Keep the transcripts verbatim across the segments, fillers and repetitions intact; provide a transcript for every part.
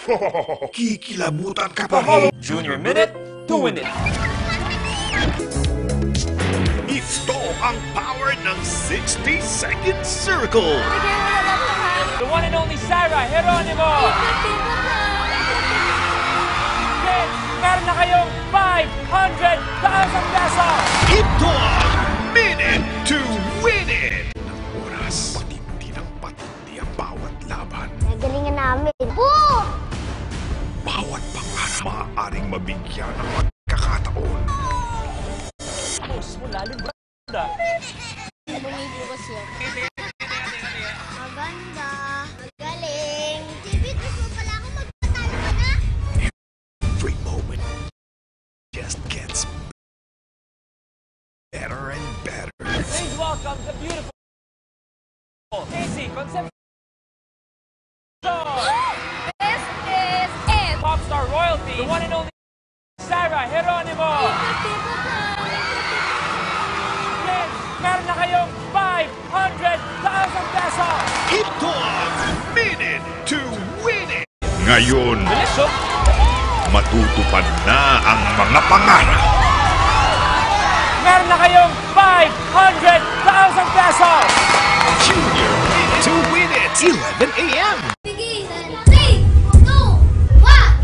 Kikilabutan ka pa rin. Junior Minute to win it. Ito ang power ng sixty second circle. The one and only Sarah Geronimo. Kids, meron na kayong five hundred thousand pesos. Ito ang Minute to Win It. Ng oras, patindi ng patindi ang bawat laban. Nagalingan namin. Boom! Bawat pangarap maaaring mabigyan ng pagkakataon. Boss mo lalim ba? Bumibukas yun. Maganda. Magaling. Jibit, gusto mo pala ako magpatalo ka na? Every moment just gets better and better. Please welcome the beautiful Casey Concepcion. This is it. Pop star royalty, the one and only Sarah Geronimo. Kids, meron na kayong five hundred thousand pesos. Ito ang Minute to Win It. Ngayon, Bilis, oh. matutupad na ang mga pangarap. Meron na kayong five hundred thousand pesos. Junior Minute to Win It, eleven a m Begin in three, two, one.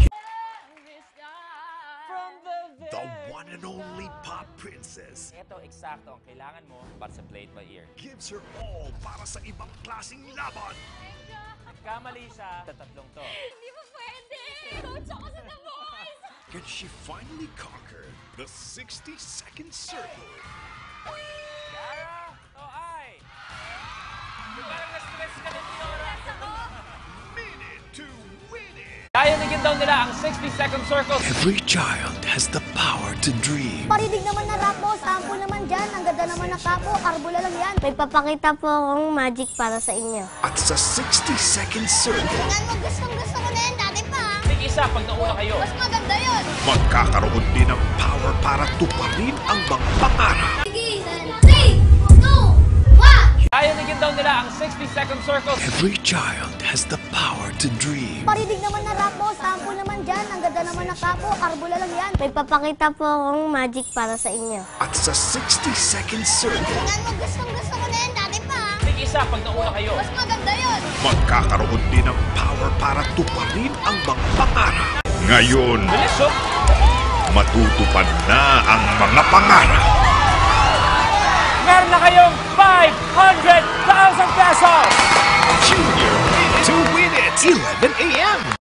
From the The one and only pop princess Ito eksakto ang kailangan mo para sa play it by ear. gives her all para sa ibang klaseng laban. Kamali siya sa tatlong to. Hindi mo pwede. Coach ako sa The Voice. Can she finally conquer the sixty second circle? Sarah o ay? Yung parang na-stress ka na dito. Minute to Win It. Kayanikin daw nila ang sixty second circle. Every child has the power to dream. Paridig naman na rap mo, sample naman dyan. Ang ganda naman ng kapo, arbula lang yan. May papakita po akong magic para sa inyo. At sa sixty second circle, Tingnan mo, gustong gusto ko na yan dati pa. Tig isa pag nauna kayo. Mas maganda yun. magkakaroon din ng power para tuparin ang mga pangarap. Begin in three, two, one. Kayanikin daw nila ang sixty second circle. Every child has the power to dream. Paridig naman na rap mo, sample naman dyan. Ang ganda naman ng kapo, arbula lang yan. May papakita po akong magic para sa inyo. At sa sixty second circle, Tingnan mo, gustong gusto ko na yan dati pa. Tig isa pag nauna kayo. Mas maganda yun. magkakaroon din ng power para tuparin ang mga pangarap. Ngayon, Bilis, oh. matutupad na ang mga pangarap. Meron na kayong five hundred thousand pesos. Junior Minute to Win It, eleven a m